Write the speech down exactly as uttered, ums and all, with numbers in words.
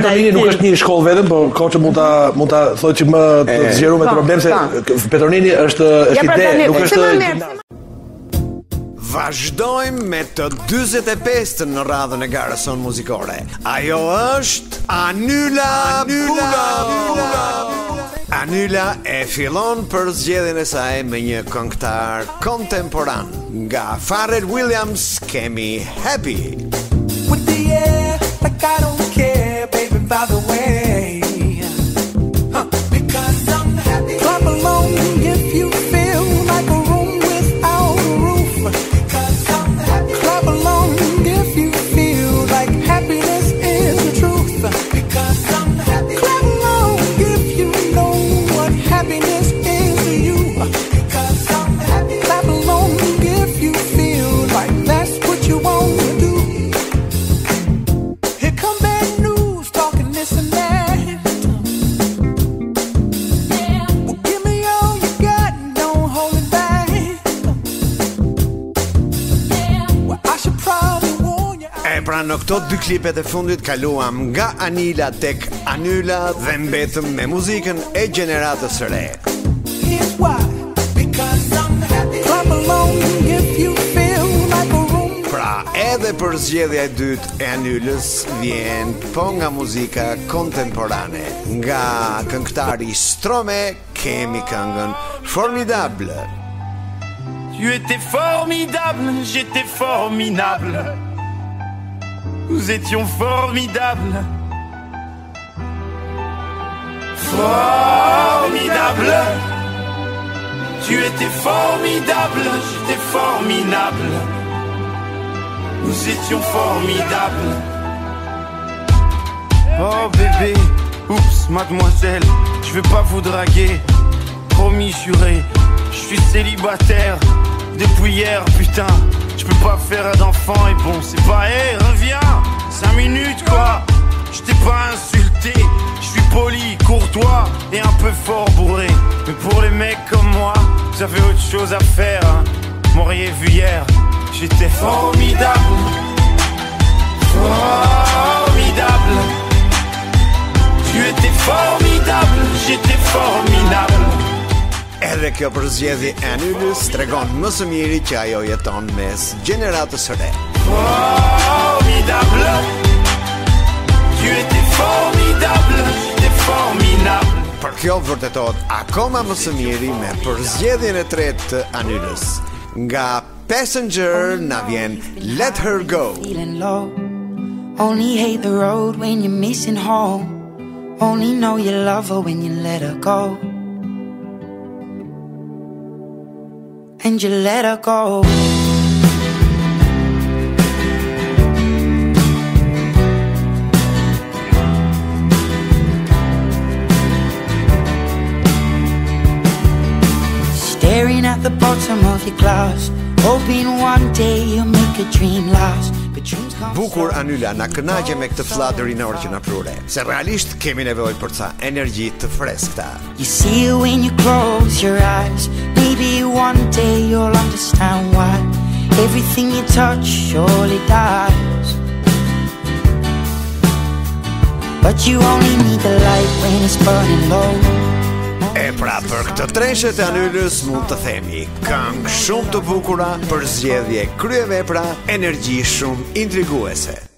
Petronini nuk është një shkollë vetëm, por Koçi mund ta mund ta thotë që më të zgjeru me problem se Petronini është është ide, nuk është. Vazhdojmë me të dyzet e pestë në radhën e garës sonë muzikore. Ajo është Anyla Pula. Anyla e fillon për zgjedhjen e saj me një këngëtar kontemporan. Nga Pharrell Williams kemi Happy. With the air, like I don't care, baby, by the way. Huh. Because I'm happy. Clap along if you feel like a room without a roof. Because I'm happy. Clap along if you feel like happiness is the truth. Because I'm happy. Clap along if you know what happiness is to you. Because I'm happy. Clap along if you feel like that's what you want to do. Here come bad news, talking this and that. Yeah. Well, give me all you got and don't hold it back. Yeah. Well, I should probably warn you. E pra në këto dy klipet e fundit kaluam nga Anila tek Anyla dhe mbetëm me muzikën e gjeneratës së re. Here's why. Because I'm happy. Clap along if you feel like a room. Pra edhe për zgjedhja e dytë e Anylës vjen po nga muzika kontemporane. Nga këngëtari Strome kemi këngën Formidable. Tu étais formidable, j'étais formidable. Nous étions formidables. Formidable. Tu étais formidable, j'étais formidable. Nous étions formidables. Oh bébé, oups, mademoiselle, je vais pas vous draguer. Promis, juré, je suis célibataire depuis hier, putain. Je peux pas faire d'enfant et bon, c'est pas, hé, hey, reviens, cinq minutes quoi. Je t'ai pas insulté, je suis poli, courtois et un peu fort bourré. Mais pour les mecs comme moi, vous avez autre chose à faire, hein. M'auriez vu hier, j'étais formidable. Formidable. Tu étais formidable, j'étais formidable. Edhe kjo përzgjedhje e Anylës tregon më së miri që ajo jeton mes gjeneratës së re. Formidable. Tu étais formidable, j'étais formidable. Për kjo vërtetohet akoma më së miri me përzgjedhjen e tretë të Anylës. Nga Passenger na vjen Let Her Go. Feeling low. Only hate the road when you're missing home. Only know you love her when you let her go. And you let her go. Staring at the bottom of your glass, hoping one day you'll make a dream last. But dreams come. Bukur Anyla na kënaqe me këtë fllatë rinor që na prure, se realisht kemi nevojë për ca energji të freskëta. You see it when you close your eyes. Maybe one day you'll understand why everything you touch surely dies. But you only need the light when it's burning low. E pra për këtë treshet e Anylës mund të themi këngë shumë të bukura, për zgjedhje kryevepra, energji shumë intriguese.